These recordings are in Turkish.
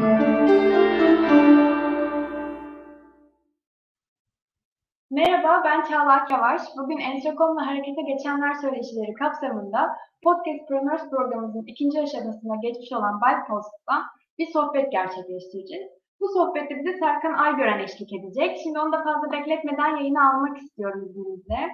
Merhaba, ben Çağla Yavaş. Bugün Entrokom'la Harekete Geçenler Söyleşileri kapsamında Podcastpreneurs programımızın ikinci aşamasına geçmiş olan Bypost'tan bir sohbet gerçekleştireceğiz. Bu sohbette bize Serkan Aygören eşlik edecek. Şimdi onu da fazla bekletmeden yayına almak istiyorum izninizle.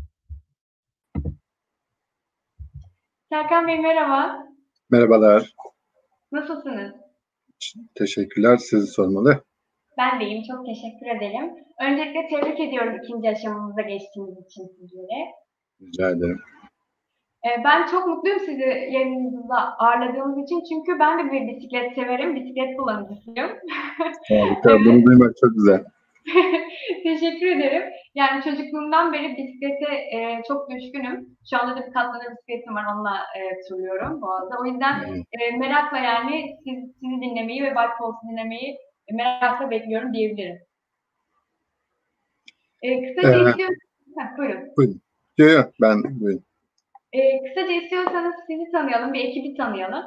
Serkan Bey merhaba. Merhabalar. Nasılsınız? Teşekkürler. Sizi sormalı. Ben de iyiyim, çok teşekkür ederim. Öncelikle tebrik ediyorum ikinci aşamamıza geçtiğiniz için sizlere. Rica ederim. Ben çok mutluyum sizi yayınımızda ağırladığımız için. Çünkü ben de bir bisiklet severim, bisiklet kullanıcısıyım. Harika. Evet. Bunu duymak çok güzel. Teşekkür ederim. Yani çocukluğumdan beri bisiklete çok düşkünüm. Şu anda da bir katlanır bisikletim var, onunla turluyorum Boğaz'da. O yüzden merakla yani sizi dinlemeyi ve Bike Pulse'u dinlemeyi merakla bekliyorum diyebilirim. Kısaca istiyorsanız... Buyurun. Buyurun. Yok, buyurun. Kısaca istiyorsanız sizi tanıyalım, bir ekibi tanıyalım.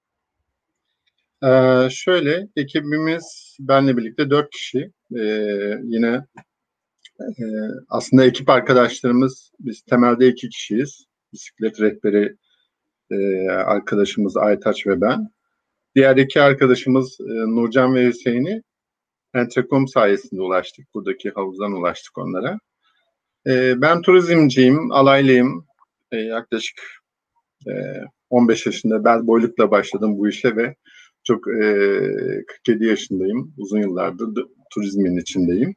Şöyle, ekibimiz benle birlikte 4 kişi. Yine aslında ekip arkadaşlarımız, biz temelde 2 kişiyiz. Bisiklet rehberi arkadaşımız Aytaç ve ben. Diğer 2 arkadaşımız Nurcan ve Hüseyin'i Entrokom sayesinde ulaştık. Buradaki havuzdan ulaştık onlara. Ben turizmciyim, alaylıyım. Yaklaşık 15 yaşında bel boylukla başladım bu işe ve çok 47 yaşındayım. Uzun yıllardır turizmin içindeyim.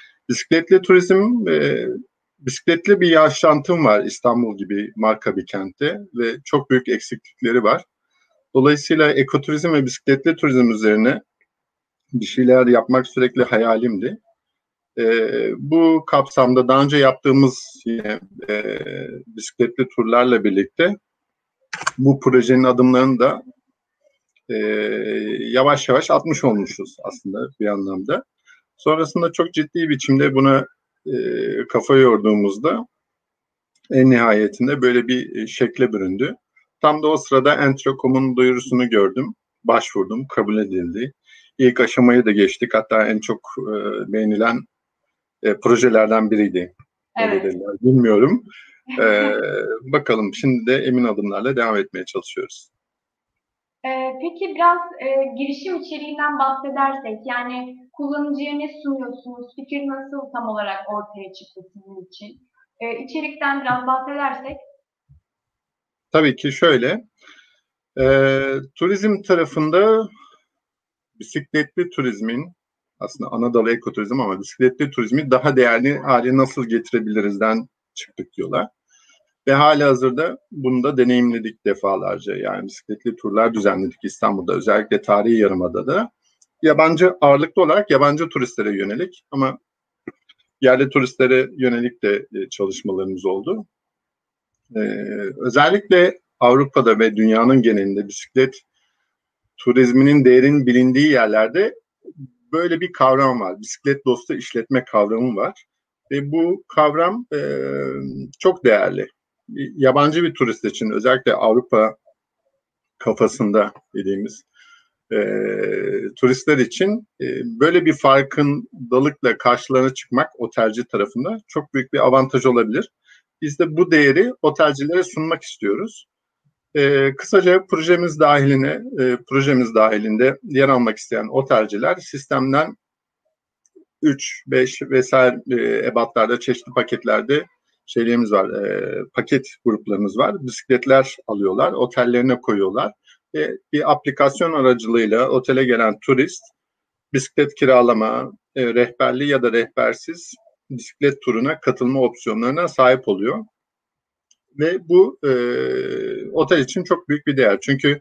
Bisikletli bir yaşantım var İstanbul gibi marka bir kentte ve çok büyük eksiklikleri var. Dolayısıyla ekoturizm ve bisikletli turizm üzerine bir şeyler yapmak sürekli hayalimdi. Bu kapsamda daha önce yaptığımız yine bisikletli turlarla birlikte bu projenin adımlarını da yavaş yavaş atmış olmuşuz aslında bir anlamda. Sonrasında çok ciddi biçimde buna kafa yorduğumuzda en nihayetinde böyle bir şekle büründü. Tam da o sırada Entrokom'un duyurusunu gördüm, başvurdum, kabul edildi. İlk aşamayı da geçtik. Hatta en çok beğenilen projelerden biriydi. Evet. Dediler, bilmiyorum. Bakalım şimdi de emin adımlarla devam etmeye çalışıyoruz. Peki biraz girişim içeriğinden bahsedersek, yani kullanıcıya ne sunuyorsunuz, fikir nasıl tam olarak ortaya çıktı sizin için? İçerikten biraz bahsedersek. Tabii ki şöyle, turizm tarafında bisikletli turizmin, aslında ana dalı ekoturizm ama bisikletli turizmi daha değerli hale nasıl getirebilirizden çıktık diyorlar. Ve halihazırda bunu da deneyimledik defalarca. Yani bisikletli turlar düzenledik İstanbul'da, özellikle tarihi yarımadada. Ağırlıklı olarak yabancı turistlere yönelik ama yerli turistlere yönelik de çalışmalarımız oldu. Özellikle Avrupa'da ve dünyanın genelinde bisiklet turizminin değerinin bilindiği yerlerde böyle bir kavram var. Bisiklet dostu işletme kavramı var. Ve bu kavram çok değerli. Yabancı bir turist için, özellikle Avrupa kafasında dediğimiz turistler için böyle bir farkındalıkla karşılarına çıkmak otelci tarafında çok büyük bir avantaj olabilir. Biz de bu değeri otelcilere sunmak istiyoruz. Kısaca projemiz dahilinde yer almak isteyen otelciler sistemden 3, 5 vesaire ebatlarda, çeşitli paketlerde şeylerimiz var, paket gruplarımız var. Bisikletler alıyorlar, otellerine koyuyorlar ve bir aplikasyon aracılığıyla otele gelen turist bisiklet kiralama, rehberli ya da rehbersiz bisiklet turuna katılma opsiyonlarına sahip oluyor. Ve bu otel için çok büyük bir değer. Çünkü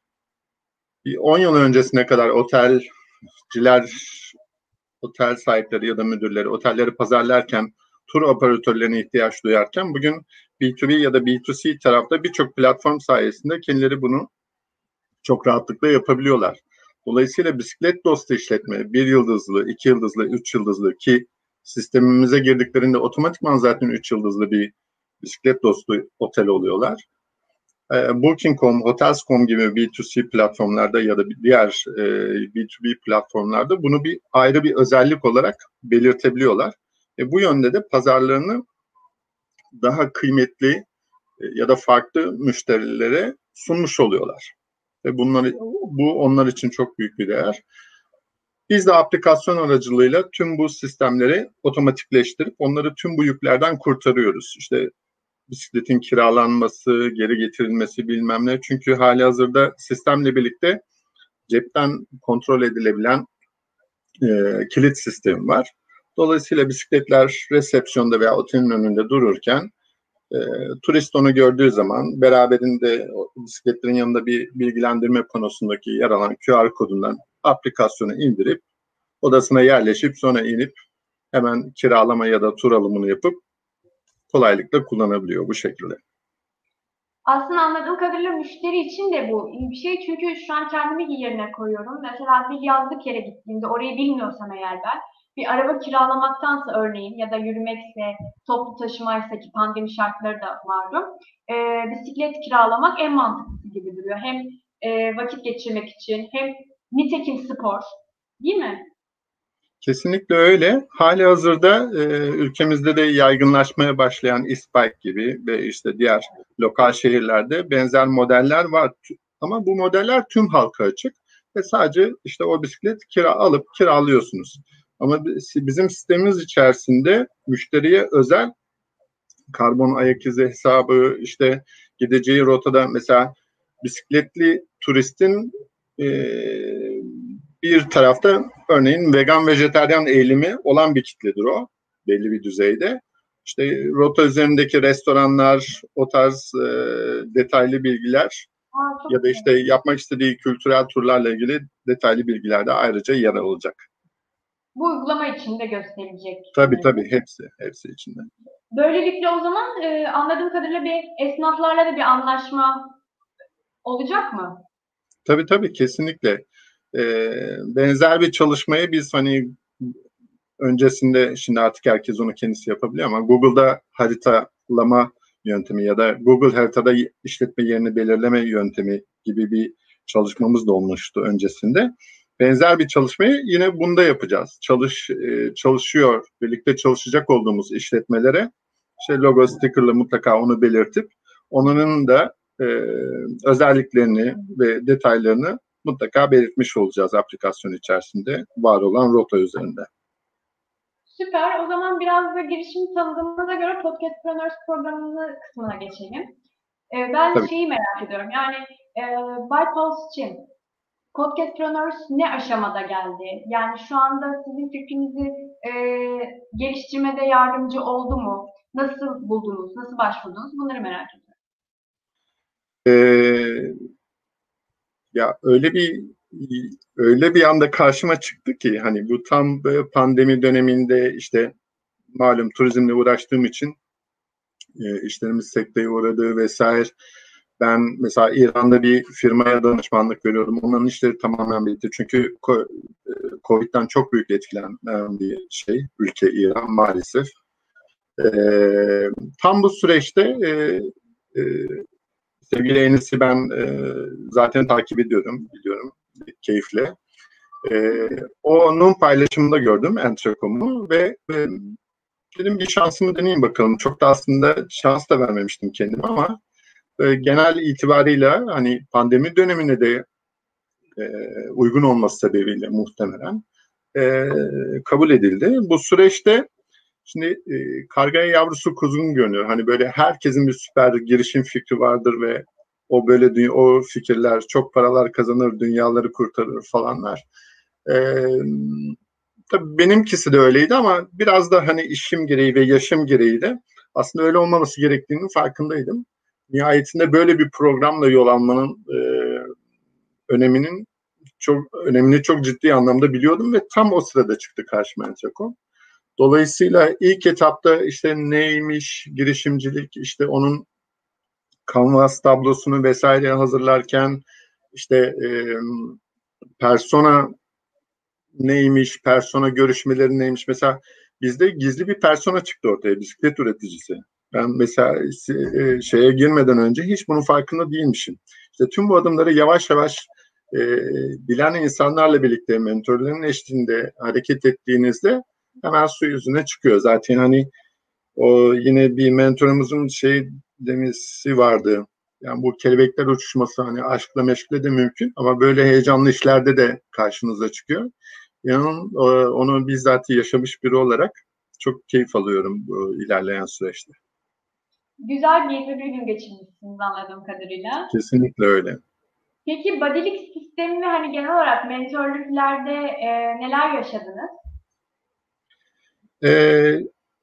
10 yıl öncesine kadar otelciler, otel sahipleri ya da müdürleri otelleri pazarlarken tur operatörlerine ihtiyaç duyarken bugün B2B ya da B2C tarafta birçok platform sayesinde kendileri bunu çok rahatlıkla yapabiliyorlar. Dolayısıyla bisiklet dostu işletme 1 yıldızlı, 2 yıldızlı, 3 yıldızlı ki sistemimize girdiklerinde otomatikman zaten 3 yıldızlı bir bisiklet dostu otel oluyorlar. Booking.com, Hotels.com gibi B2C platformlarda ya da diğer B2B platformlarda bunu ayrı bir özellik olarak belirtebiliyorlar. Bu yönde de pazarlarını daha kıymetli ya da farklı müşterilere sunmuş oluyorlar. Ve bu onlar için çok büyük bir değer. Biz de aplikasyon aracılığıyla tüm bu sistemleri otomatikleştirip onları tüm bu yüklerden kurtarıyoruz. İşte bisikletin kiralanması, geri getirilmesi bilmem ne. Çünkü halihazırda sistemle birlikte cepten kontrol edilebilen kilit sistemi var. Dolayısıyla bisikletler resepsiyonda veya otelin önünde dururken turist onu gördüğü zaman beraberinde bisikletlerin yanında bir bilgilendirme panosundaki yer alan QR kodundan aplikasyonu indirip odasına yerleşip sonra inip hemen kiralama ya da tur alımını yapıp kolaylıkla kullanabiliyor bu şekilde. Aslında anladığım kadarıyla müşteri için de bu iyi bir şey. Çünkü şu an kendimi yerine koyuyorum. Mesela bir yazlık yere gittiğimde orayı bilmiyorsam eğer ben bir araba kiralamaktansa örneğin ya da yürümekse, toplu taşımaysa ki pandemi şartları da malum, bisiklet kiralamak en mantıklısı gibi duruyor. Hem vakit geçirmek için hem nitekim spor. Değil mi? Kesinlikle öyle. Halihazırda ülkemizde de yaygınlaşmaya başlayan İSPAYK gibi ve işte diğer lokal şehirlerde benzer modeller var. Ama bu modeller tüm halka açık ve sadece işte o bisiklet alıp kiralıyorsunuz. Ama bizim sistemimiz içerisinde müşteriye özel karbon ayak izi hesabı, işte gideceği rotada mesela bisikletli turistin bir tarafta örneğin vegan vejetaryen eğilimi olan bir kitledir o belli bir düzeyde. İşte rota üzerindeki restoranlar, o tarz detaylı bilgiler ya da işte yapmak istediği kültürel turlarla ilgili detaylı bilgiler de ayrıca yer alacak. Bu uygulama içinde gösterilecek. Tabii hepsi içinde. Böylelikle o zaman anladığım kadarıyla bir esnaflarla da bir anlaşma olacak mı? Tabii kesinlikle. Benzer bir çalışmayı biz hani öncesinde şimdi artık herkes onu kendisi yapabiliyor ama Google'da haritalama yöntemi ya da Google haritada işletme yerini belirleme yöntemi gibi bir çalışmamız da olmuştu öncesinde. Benzer bir çalışmayı yine bunda yapacağız. Çalışıyor, birlikte çalışacak olduğumuz işletmelere işte logo, sticker'la mutlaka onu belirtip onların da özelliklerini ve detaylarını mutlaka belirtmiş olacağız aplikasyon içerisinde var olan rota üzerinde. Süper. O zaman biraz da girişim tanıdığımıza göre Podcastpreneurs programının kısmına geçelim. Ben Tabii. şeyi merak ediyorum. Yani Bypulse için Podcastpreneurs ne aşamada geldi? Yani şu anda sizin fikrinizi geliştirmede yardımcı oldu mu? Nasıl buldunuz? Nasıl başvurdunuz? Bunları merak ediyorum. Ya öyle bir anda karşıma çıktı ki hani bu tam pandemi döneminde işte malum turizmle uğraştığım için işlerimiz sekteye uğradığı vesaire. Ben mesela İran'da bir firmaya danışmanlık veriyorum. Onların işleri tamamen bitti. Çünkü Covid'den çok büyük etkilenen bir ülke İran maalesef. Tam bu süreçte e, sevgili Enis'i ben zaten takip ediyorum, biliyorum keyifle. Onun paylaşımında gördüm Entrecom'u ve dedim bir şansımı deneyeyim bakalım. Çok da aslında şans da vermemiştim kendime ama genel itibarıyla hani pandemi dönemine de uygun olması sebebiyle muhtemelen kabul edildi. Bu süreçte şimdi kargaya yavrusu kuzgun görünüyor. Hani böyle herkesin bir süper girişim fikri vardır ve o böyle o fikirler çok paralar kazanır, dünyaları kurtarır falanlar. Tabii benimkisi de öyleydi ama biraz da hani işim gereği ve yaşım gereği de aslında öyle olmaması gerektiğinin farkındaydım. Nihayetinde böyle bir programla yol almanın önemini çok ciddi anlamda biliyordum ve tam o sırada çıktı karşıma Entrecom. Dolayısıyla ilk etapta işte neymiş girişimcilik, işte onun Canvas tablosunu vesaire hazırlarken işte persona neymiş, persona görüşmeleri neymiş. Mesela bizde gizli bir persona çıktı ortaya, bisiklet üreticisi. Ben mesela şeye girmeden önce hiç bunun farkında değilmişim. İşte tüm bu adımları yavaş yavaş e, bilen insanlarla birlikte mentörlerin eşliğinde hareket ettiğinizde hemen su yüzüne çıkıyor. Zaten hani o yine bir mentorumuzun şey demesi vardı. Yani bu kelebekler uçuşması hani aşkla meşkle de mümkün ama böyle heyecanlı işlerde de karşınıza çıkıyor. Yani onu bizzat yaşamış biri olarak çok keyif alıyorum bu ilerleyen süreçte. Güzel bir gün geçirmişsiniz anladığım kadarıyla. Kesinlikle öyle. Peki bodylik sistemi ve hani genel olarak mentörlüklerde neler yaşadınız? Ee,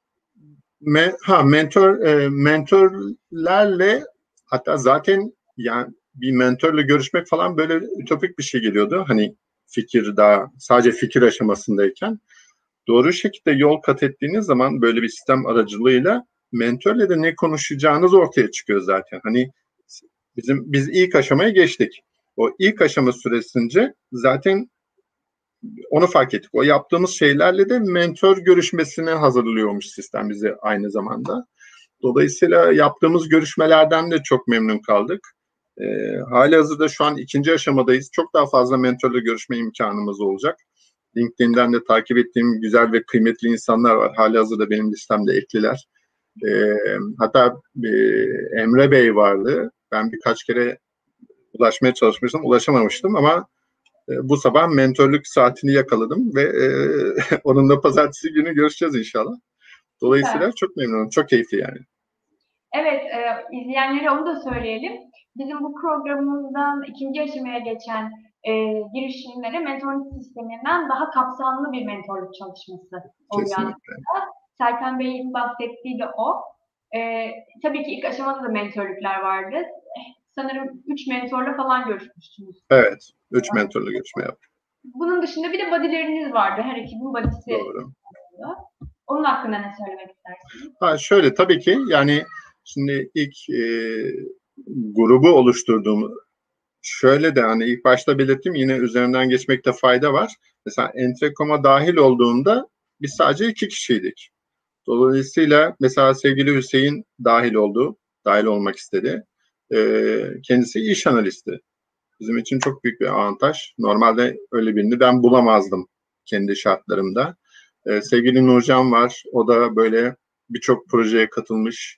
mentörlerle hatta zaten yani bir mentörle görüşmek falan böyle ütopik bir şey geliyordu. Hani fikir daha sadece fikir aşamasındayken doğru şekilde yol kat ettiğiniz zaman böyle bir sistem aracılığıyla mentörle de ne konuşacağınız ortaya çıkıyor zaten. Hani biz ilk aşamaya geçtik. O ilk aşama süresince zaten onu fark ettik. O yaptığımız şeylerle de mentor görüşmesine hazırlıyormuş sistem bizi aynı zamanda. Dolayısıyla yaptığımız görüşmelerden de çok memnun kaldık. Halihazırda şu an ikinci aşamadayız. Çok daha fazla mentorla görüşme imkanımız olacak. LinkedIn'den de takip ettiğim güzel ve kıymetli insanlar var. Halihazırda benim listemde ekliler. Hatta Emre Bey vardı. Ben birkaç kere ulaşmaya çalışmıştım, ulaşamamıştım ama bu sabah mentörlük saatini yakaladım ve onunla pazartesi günü görüşeceğiz inşallah. Süper. Dolayısıyla çok memnunum, çok keyifli yani. Evet, izleyenlere onu da söyleyelim. Bizim bu programımızdan ikinci aşamaya geçen girişimlere mentorluk sisteminden daha kapsamlı bir mentorluk çalışması oluyor Kesinlikle. aslında. Serkan Bey'in bahsettiği de o. Tabii ki ilk aşamada da mentörlükler vardı. Sanırım 3 mentorla falan görüşmüştünüz. Evet, 3 mentorla görüşme yaptık. Bunun dışında bir de body'leriniz vardı. Her ekibin body'si Doğru. vardı. Onun hakkında ne söylemek istersiniz? Ha, şöyle tabii ki yani şimdi ilk grubu oluşturduğum şöyle de hani ilk başta belirttim yine üzerinden geçmekte fayda var. Mesela Entrecom'a dahil olduğunda biz sadece 2 kişiydik. Dolayısıyla mesela sevgili Hüseyin dahil olmak istedi. Kendisi iş analisti. Bizim için çok büyük bir avantaj. Normalde öyle birini ben bulamazdım kendi şartlarımda. Sevgili Nurcan var. O da böyle birçok projeye katılmış.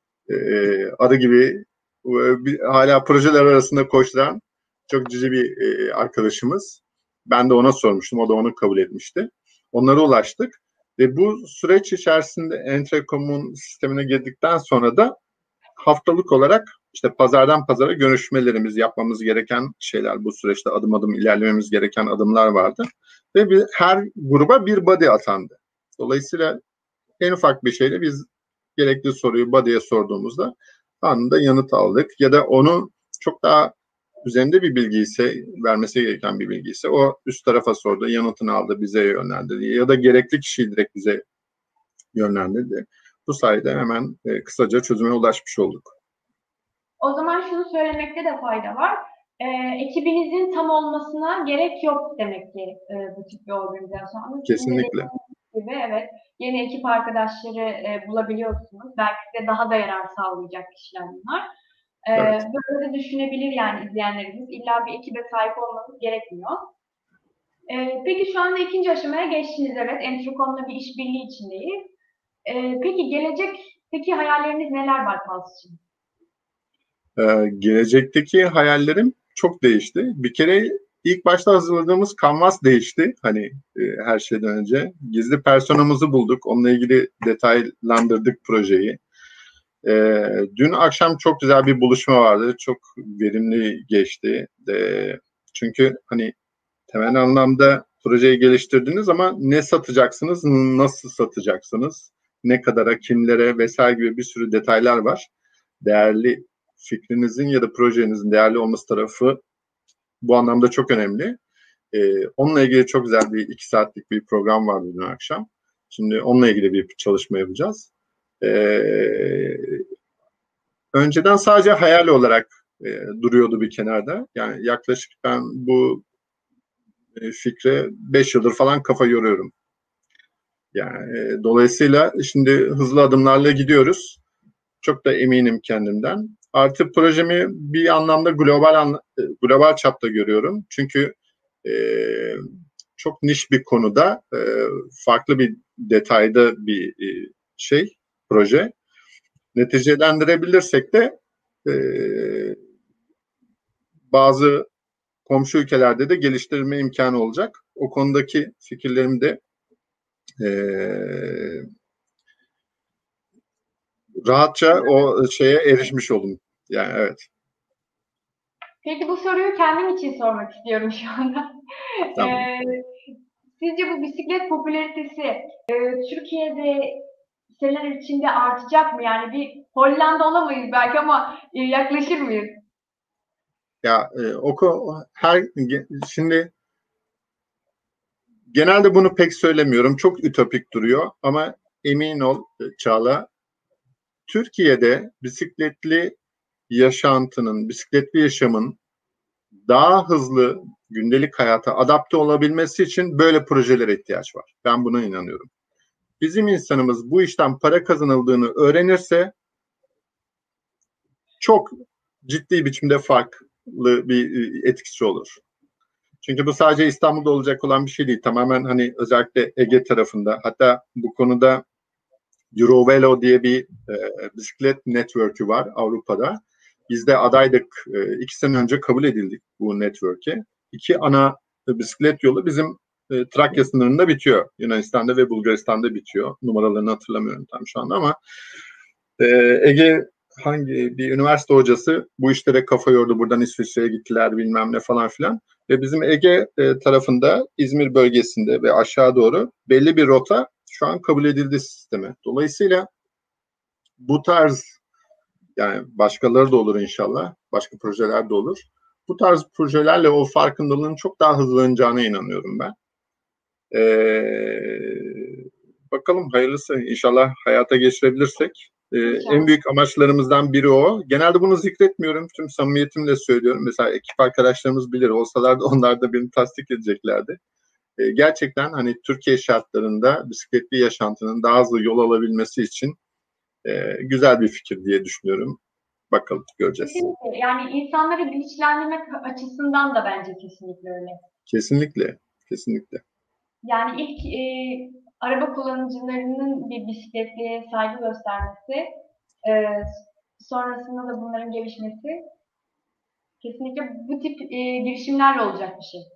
Arı gibi hala projeler arasında koşturan çok cici bir arkadaşımız. Ben de ona sormuştum. O da onu kabul etmişti. Onlara ulaştık. Ve bu süreç içerisinde Entrecom'un sistemine girdikten sonra da haftalık olarak işte pazardan pazara görüşmelerimiz, yapmamız gereken şeyler, bu süreçte adım adım ilerlememiz gereken adımlar vardı. Ve her gruba bir body atandı. Dolayısıyla en ufak bir şeyle biz gerekli soruyu body'ye sorduğumuzda anında yanıt aldık. Ya da onu çok daha üzerinde bir bilgi ise, vermesi gereken bir bilgi ise o üst tarafa sordu, yanıtını aldı, bize yönlendirdi. Ya da gerekli kişiyi direkt bize yönlendirdi. Bu sayede hemen kısaca çözüme ulaşmış olduk. O zaman şunu söylemekte de fayda var. Ekibinizin tam olmasına gerek yok demek ki bu tip bir organizasyon. Ama sizin de Kesinlikle. dediğiniz gibi evet yeni ekip arkadaşları bulabiliyorsunuz. Belki de daha da yarar sağlayacak kişiler bunlar. Evet. Böyle de düşünebilir yani izleyenlerimiz. İlla bir ekibe sahip olmanız gerekmiyor. Peki şu anda ikinci aşamaya geçtiniz evet. Entricom'la bir işbirliği içindeyiz. Peki gelecekteki hayalleriniz neler Baypals için? Gelecekteki hayallerim çok değişti. Bir kere ilk başta hazırladığımız kanvas değişti. Hani her şeyden önce. Gizli personamızı bulduk. Onunla ilgili detaylandırdık projeyi. Dün akşam çok güzel bir buluşma vardı. Çok verimli geçti. Çünkü hani temel anlamda projeyi geliştirdiniz ama ne satacaksınız, nasıl satacaksınız, ne kadara, kimlere vesaire gibi bir sürü detaylar var. Değerli fikrinizin ya da projenizin değerli olması tarafı bu anlamda çok önemli. Onunla ilgili çok güzel bir 2 saatlik bir program vardı dün akşam. Şimdi onunla ilgili bir çalışma yapacağız. Önceden sadece hayal olarak duruyordu bir kenarda. Yani yaklaşık ben bu fikre 5 yıldır falan kafa yoruyorum. Yani dolayısıyla şimdi hızlı adımlarla gidiyoruz. Çok da eminim kendimden. Artı projemi bir anlamda global çapta görüyorum. Çünkü e, çok niş bir konuda farklı bir detayda bir proje. Neticelendirebilirsek de e, bazı komşu ülkelerde de geliştirme imkanı olacak. O konudaki fikirlerimi de e, rahatça o şeye erişmiş oldum. Yani evet. Peki bu soruyu kendim için sormak istiyorum şu anda. Tamam. Sizce bu bisiklet popülaritesi Türkiye'de seneler içinde artacak mı? Yani bir Hollanda olamayız belki ama yaklaşır mıyız? Ya şimdi genelde bunu pek söylemiyorum. Çok ütopik duruyor ama emin ol Çağla, Türkiye'de bisikletli yaşamın daha hızlı gündelik hayata adapte olabilmesi için böyle projelere ihtiyaç var. Ben buna inanıyorum. Bizim insanımız bu işten para kazanıldığını öğrenirse çok ciddi biçimde farklı bir etkisi olur. Çünkü bu sadece İstanbul'da olacak olan bir şey değil. Tamamen hani özellikle Ege tarafında, hatta bu konuda Eurovelo diye bir bisiklet network'ü var Avrupa'da. Biz de adaydık. 2 sene önce kabul edildik bu network'e. 2 ana bisiklet yolu bizim Trakya sınırında bitiyor. Yunanistan'da ve Bulgaristan'da bitiyor. Numaralarını hatırlamıyorum tam şu anda ama e, Ege bir üniversite hocası bu işlere kafa yordu. Buradan İsviçre'ye gittiler bilmem ne falan filan. Ve bizim Ege tarafında İzmir bölgesinde ve aşağı doğru belli bir rota şu an kabul edildi sisteme. Dolayısıyla bu tarz, yani başkaları da olur inşallah. Başka projeler de olur. Bu tarz projelerle o farkındalığın çok daha hızlanacağına inanıyorum ben. Bakalım hayırlısı. İnşallah hayata geçirebilirsek. En büyük amaçlarımızdan biri o. Genelde bunu zikretmiyorum. Tüm samimiyetimle söylüyorum. Mesela ekip arkadaşlarımız bilir. Olsalar da onlar da beni tasdik edeceklerdi. Gerçekten hani Türkiye şartlarında bisikletli yaşantının daha hızlı yol alabilmesi için güzel bir fikir diye düşünüyorum. Bakalım göreceğiz. Kesinlikle. Yani insanları bilinçlendirmek açısından da bence kesinlikle öyle. Kesinlikle. Kesinlikle. Yani ilk araba kullanıcılarının bir bisikletliğe saygı göstermesi, e, sonrasında da bunların gelişmesi kesinlikle bu tip girişimlerle olacak bir şey.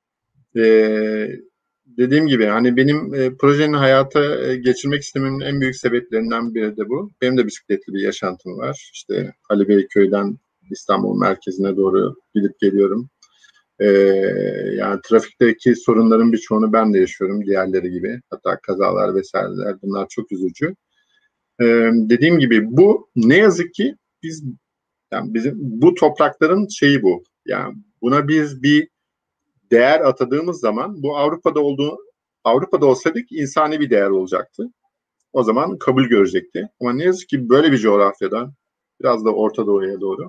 Dediğim gibi hani benim projenin hayata geçirmek istememin en büyük sebeplerinden biri de bu. Benim de bisikletli bir yaşantım var. İşte Ali Beyköy'den İstanbul merkezine doğru gidip geliyorum. Ee, Yani trafikteki sorunların birçoğunu ben de yaşıyorum diğerleri gibi. Hatta kazalar vesaireler, bunlar çok üzücü. Dediğim gibi bu ne yazık ki bizim bu toprakların şeyi bu. Yani buna biz bir değer atadığımız zaman bu Avrupa'da olsaydık insani bir değer olacaktı. O zaman kabul görecekti. Ama ne yazık ki böyle bir coğrafyadan biraz da Orta Doğu'ya doğru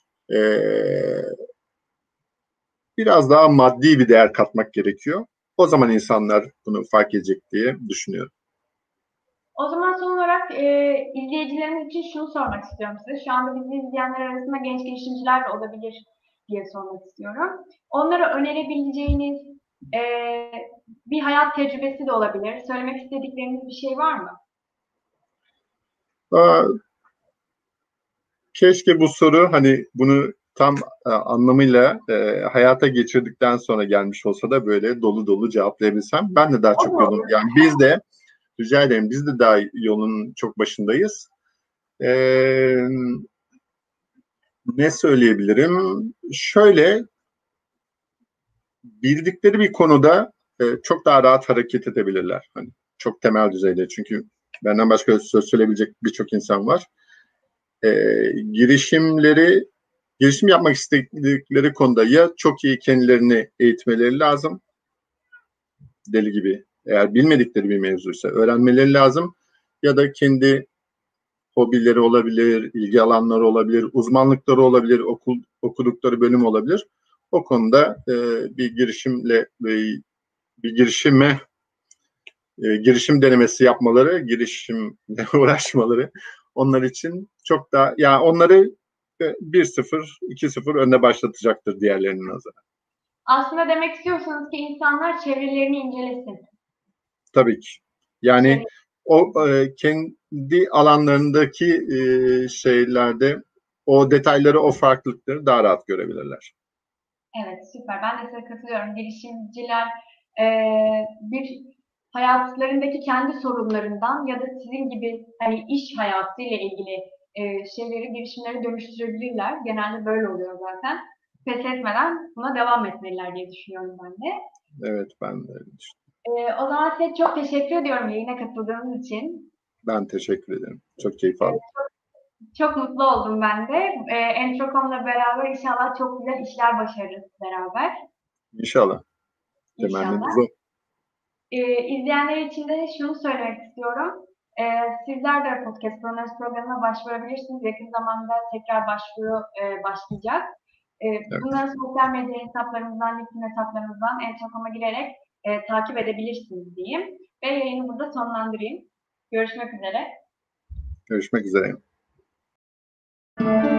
biraz daha maddi bir değer katmak gerekiyor. O zaman insanlar bunu fark edecek diye düşünüyorum. O zaman son olarak izleyicilerimiz için şunu sormak istiyorum size. Şu anda bizi izleyenler arasında genç girişimciler de olabilir diye sormak istiyorum. Onlara önerebileceğiniz e, bir hayat tecrübesi de olabilir. Söylemek istedikleriniz bir şey var mı? Aa, keşke bu soru hani bunu tam anlamıyla hayata geçirdikten sonra gelmiş olsa da böyle dolu dolu cevaplayabilsem. Ben de daha O çok da olur. yani rica ederim, biz de daha yolun çok başındayız. Ne söyleyebilirim? Şöyle, bildikleri bir konuda çok daha rahat hareket edebilirler. Hani çok temel düzeyde. Çünkü benden başka söz söyleyebilecek birçok insan var. E, girişim yapmak istedikleri konuda ya çok iyi kendilerini eğitmeleri lazım, deli gibi. Eğer bilmedikleri bir mevzuysa öğrenmeleri lazım, ya da kendi hobileri olabilir, ilgi alanları olabilir, uzmanlıkları olabilir, okudukları bölüm olabilir. O konuda girişim denemesi yapmaları, girişimle uğraşmaları, onlar için çok daha, yani onları 1-0, 2-0 önde başlatacaktır diğerlerinin nazaran. Aslında demek istiyorsunuz ki insanlar çevrelerini incelesin. Tabii ki. Yani Çevre, o kendi alanlarındaki şeylerde o detayları, o farklılıkları daha rahat görebilirler. evet, süper. Ben de size katılıyorum. Girişimciler bir hayatlarındaki kendi sorunlarından ya da sizin gibi hani iş hayatıyla ilgili şeyleri, girişimleri dönüştürebilirler. Genelde böyle oluyor zaten. Pes etmeden buna devam etmeliler diye düşünüyorum ben de. Evet, ben de öyle düşünüyorum. O zaman size çok teşekkür ediyorum yayına katıldığınız için. Ben teşekkür ederim. Çok keyif E, aldım. Çok mutlu oldum ben de. Entrocom'la beraber inşallah çok güzel işler başarırız beraber. İnşallah. İnşallah. Temennimiz o. İzleyenler için de şunu söylemek istiyorum. Sizler de Podcast Proners programına başvurabilirsiniz. Yakın zamanda tekrar başvuru başlayacak. Evet. Bunları sosyal medya hesaplarımızdan, LinkedIn hesaplarımızdan Entrocom'a girerek takip edebilirsiniz diyeyim. Ve yayını burada sonlandırayım. Görüşmek üzere. Görüşmek üzere.